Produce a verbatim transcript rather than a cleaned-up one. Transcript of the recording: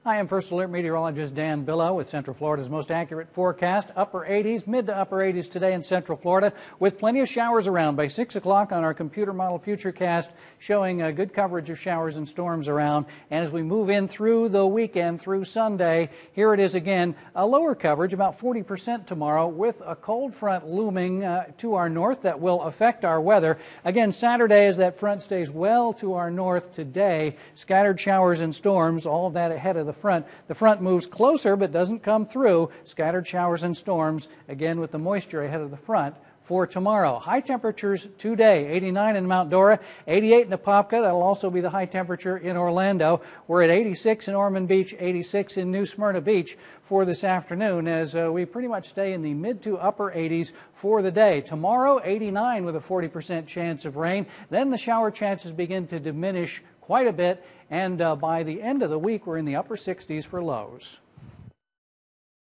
I am First Alert Meteorologist Dan Billow with Central Florida's most accurate forecast. Upper eighties, mid to upper eighties today in Central Florida with plenty of showers around by six o'clock on our computer model futurecast, showing a good coverage of showers and storms around. And as we move in through the weekend, through Sunday, here it is again, a lower coverage, about forty percent tomorrow, with a cold front looming uh, to our north that will affect our weather. Again, Saturday, as that front stays well to our north today, scattered showers and storms, all of that ahead of the front. The front moves closer but doesn't come through. Scattered showers and storms, again with the moisture ahead of the front for tomorrow. High temperatures today, eighty-nine in Mount Dora, eighty-eight in Apopka. That'll also be the high temperature in Orlando. We're at eighty-six in Ormond Beach, eighty-six in New Smyrna Beach for this afternoon, as uh, we pretty much stay in the mid to upper eighties for the day. Tomorrow, eighty-nine with a forty percent chance of rain. Then the shower chances begin to diminish quite a bit, and uh, by the end of the week, we're in the upper sixties for lows.